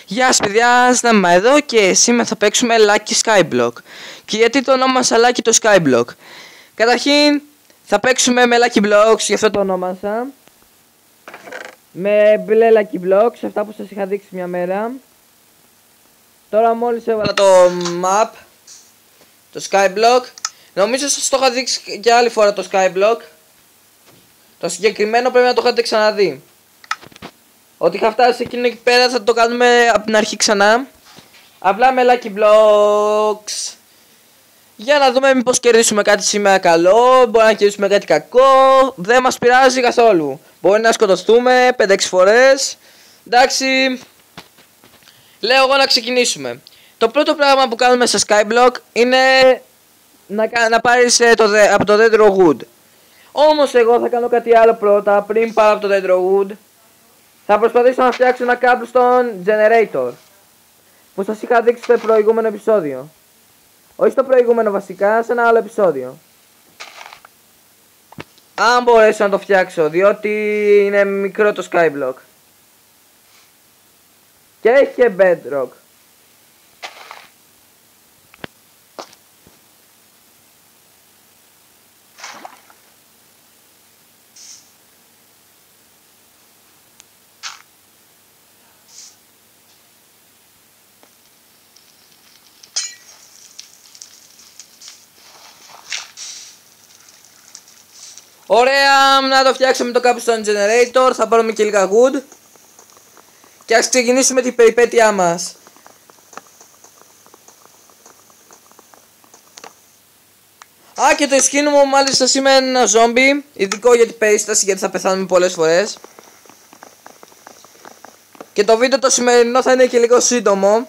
Γεια σας παιδιά, Σνάμα εδώ και σήμερα θα παίξουμε Lucky Skyblock. Και γιατί το ονόμασα Lucky το Skyblock? Καταρχήν θα παίξουμε με Lucky Blocks, γι' αυτό το ονόμασα. Με μπλε Lucky Blocks, αυτά που σας είχα δείξει μια μέρα. Τώρα μόλις έβαλα το map, το Skyblock. Νομίζω σας το είχα δείξει και άλλη φορά το Skyblock. Το συγκεκριμένο πρέπει να το είχατε ξαναδεί. Ότι είχα φτάσει εκείνο εκεί πέρα θα το κάνουμε από την αρχή ξανά. Απλά με Lucky Blocks. Για να δούμε μήπως κερδίσουμε κάτι σήμερα καλό. Μπορεί να κερδίσουμε κάτι κακό. Δεν μας πειράζει καθόλου. Μπορεί να σκοτωθούμε 5-6 φορές. Εντάξει. Λέω εγώ να ξεκινήσουμε. Το πρώτο πράγμα που κάνουμε στα Skyblock είναι να πάρεις από το Dendro Wood. Όμως εγώ θα κάνω κάτι άλλο πρώτα πριν πάω από το Dendro Wood. Θα προσπαθήσω να φτιάξω ένα cobblestone generator που σας είχα δείξει στο προηγούμενο επεισόδιο. Όχι στο προηγούμενο βασικά, σε ένα άλλο επεισόδιο. Αν μπορέσω να το φτιάξω, διότι είναι μικρό το skyblock. Και έχει και bedrock. Ωραία, να το φτιάξουμε το cobblestone generator, θα πάρουμε και λίγα wood. Και ας ξεκινήσουμε την περιπέτειά μας. Α, και το skin μου μάλιστα σήμερα είναι ένα zombie. Ειδικό για την περίσταση, γιατί θα πεθάνουμε πολλές φορές. Και το βίντεο το σημερινό θα είναι και λίγο σύντομο.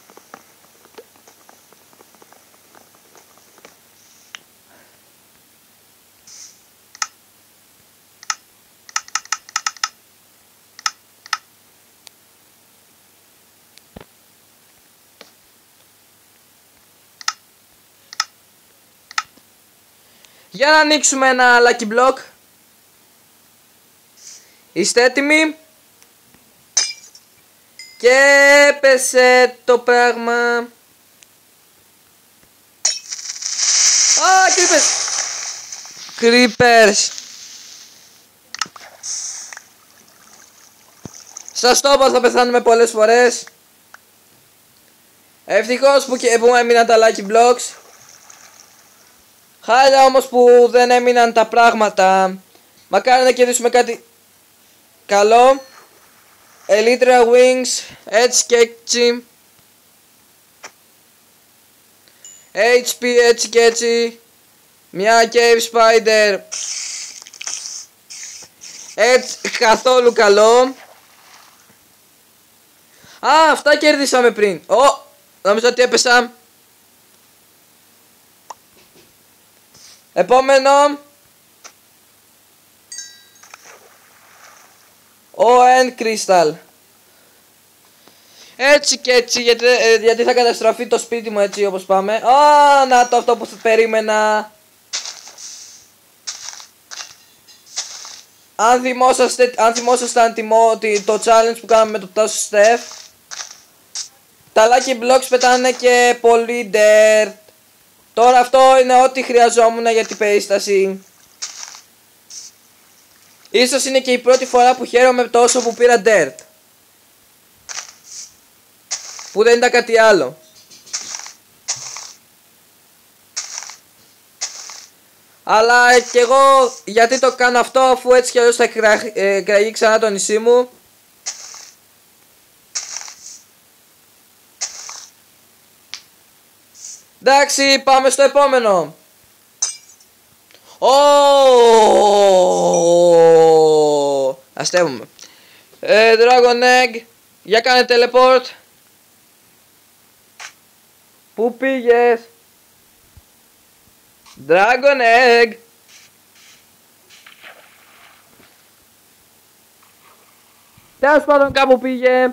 Για να ανοίξουμε ένα Lucky Block. Είστε έτοιμοι? Και έπεσε το πράγμα. Α, Creepers. Σας το είπα, θα πεθάνουμε πολλές φορές. Ευτυχώς που έμειναν τα Lucky Blocks. Χάλια όμως που δεν έμειναν τα πράγματα. Μακάρι να κερδίσουμε κάτι καλό. Elytra Wings. Έτσι και έτσι. HP έτσι και έτσι. Μια Cave Spider. Έτσι καθόλου καλό. Α, αυτά κέρδισαμε πριν. Νομίζω ότι έπεσα. Επόμενο. Ο End Crystal. Έτσι και έτσι, γιατί θα καταστραφεί το σπίτι μου έτσι όπως πάμε. Α, να το αυτό που θα περίμενα. Αν θυμόσασταν το challenge που κάναμε με το Toss Steph, τα Lucky Blocks πετάνε και πολύ dirt. Τώρα αυτό είναι ό,τι χρειαζόμουν για την περίσταση. Ίσως είναι και η πρώτη φορά που χαίρομαι τόσο που πήρα dirt. Που δεν ήταν κάτι άλλο. Αλλά και εγώ γιατί το κάνω αυτό, αφού έτσι κι αλλιώς θα κραγεί ξανά το νησί μου. Εντάξει, πάμε στο επόμενο. Αστεύουμε. Dragon Egg. Για κάνε teleport. Πού πήγες? Dragon Egg. Τέλος πάντων κάπου πήγε.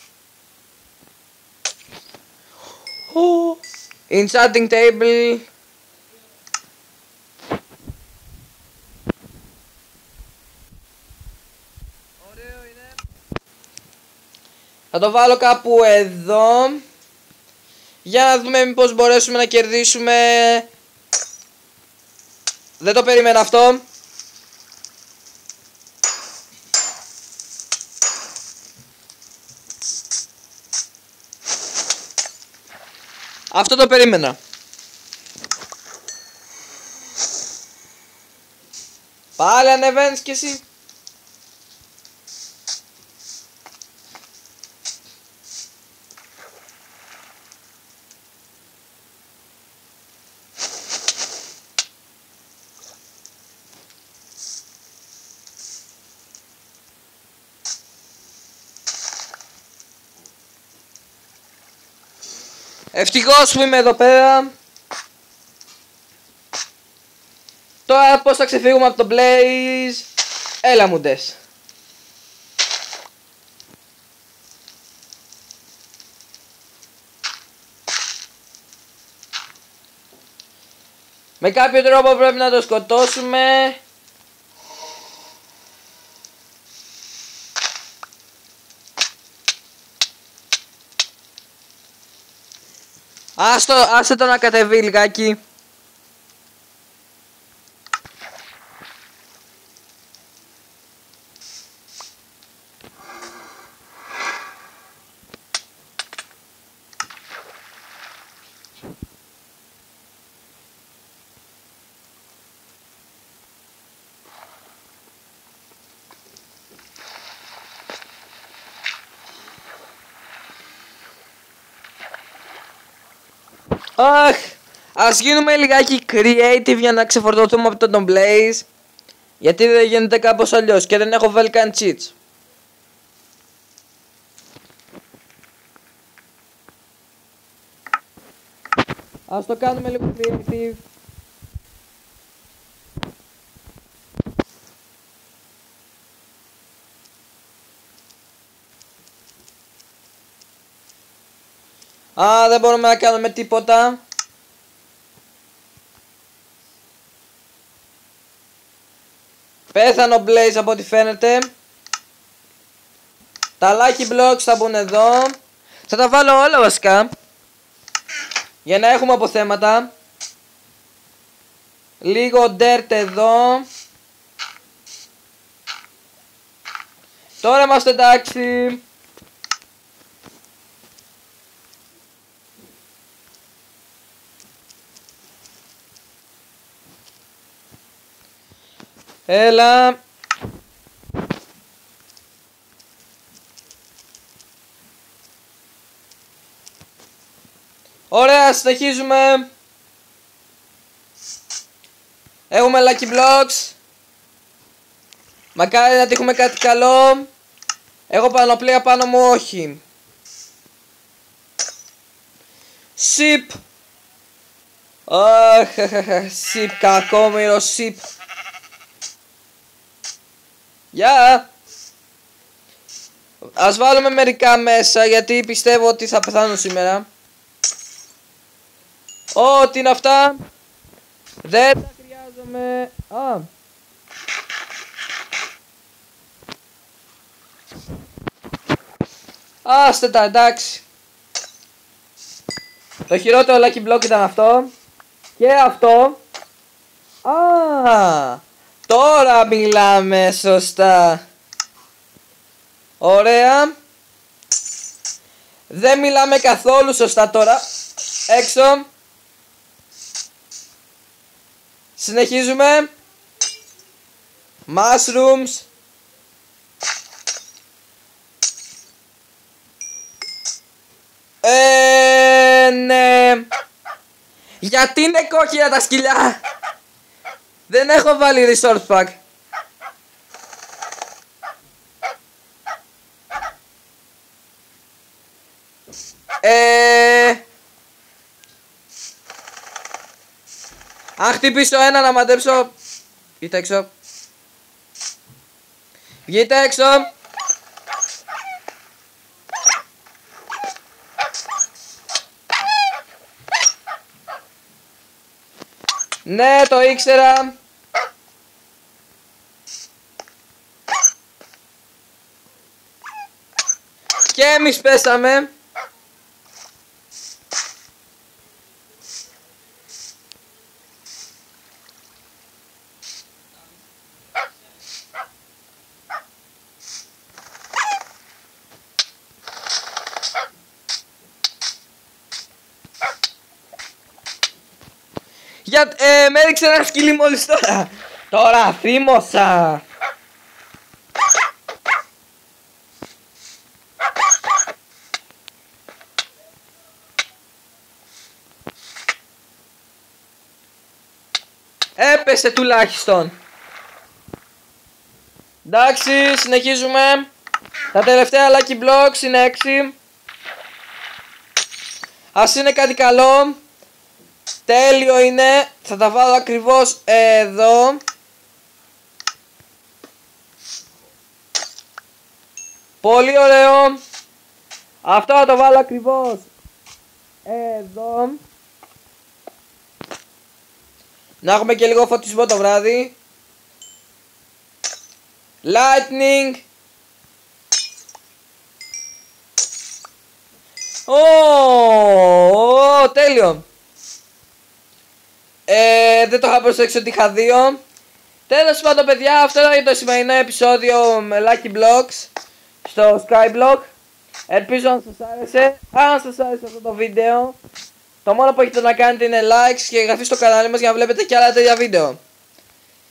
Enchanting table. Θα το βάλω κάπου εδώ. Για να δούμε μήπως μπορέσουμε να κερδίσουμε. Δεν το περίμενα αυτό. Αυτό το περίμενα. Πάλι ανεβαίνεις κι εσύ. Ευτυχώς που είμαι εδώ πέρα. Τώρα πώς θα ξεφύγουμε από το Blaze. Έλα μου ντες. Με κάποιο τρόπο πρέπει να το σκοτώσουμε. Άσε το να κατεβεί λιγάκι. Αχ, ας γίνουμε λιγάκι creative για να ξεφορτωθούμε από τον Blaze. Γιατί δεν γίνεται κάπως αλλιώς και δεν έχω βάλει καν cheats. Ας το κάνουμε λίγο creative. Α, δεν μπορούμε να κάνουμε τίποτα. Πέθανε ο Blaze από ό,τι φαίνεται. Τα lucky blocks θα μπουν εδώ. Θα τα βάλω όλα βασικά, για να έχουμε αποθέματα. Λίγο dirt εδώ. Τώρα είμαστε εντάξει. Έλα. Ωραία, συνεχίζουμε. Έχουμε lucky blocks. Μακάρι να τύχουμε κάτι καλό. Έχω πανοπλία πάνω μου, όχι. Σιπ. Αχ, σιπ, κακόμοιρο σιπ. Γεια! Ας βάλουμε μερικά μέσα, γιατί πιστεύω ότι θα πεθάνω σήμερα. Ω, τι είναι αυτά? Δεν τα χρειάζομαι. Α. Άστε τα, εντάξει. Το χειρότερο lucky block ήταν αυτό. Και αυτό. Α, τώρα μιλάμε σωστά. Ωραία. Δεν μιλάμε καθόλου σωστά τώρα. Έξω. Συνεχίζουμε. Mushrooms. Ναι. Γιατί είναι κόκκινα τα σκυλιά? Δεν έχω βάλει resource pack. Αν χτυπήσω ένα να μαντέψω. Βγείτε έξω. Βγείτε έξω. Ναι, το ήξερα. Και εμείς πέσαμε. Με έριξε ένα σκυλί μόλις τώρα. Τώρα θύμωσα. Έπεσε τουλάχιστον. Εντάξει, συνεχίζουμε. Τα τελευταία lucky blocks είναι 6. Ας είναι κάτι καλό. Τέλειο είναι. Θα τα βάλω ακριβώς εδώ. Πολύ ωραίο. Αυτό θα το βάλω ακριβώς εδώ. Να έχουμε και λίγο φωτισμό το βράδυ. Lightning. Τέλειο. Δεν το είχα προσέξει ότι είχα 2. Τέλος πάντων παιδιά, αυτό ήταν για το σημερινό επεισόδιο με Lucky Blocks στο Skyblock. Ελπίζω να σας άρεσε. Αν σας άρεσε αυτό το βίντεο, το μόνο που έχετε να κάνετε είναι likes και εγγραφή στο κανάλι μας για να βλέπετε και άλλα τέτοια βίντεο.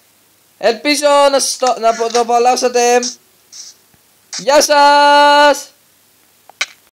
Ελπίζω να το απολαύσατε. Γεια σας!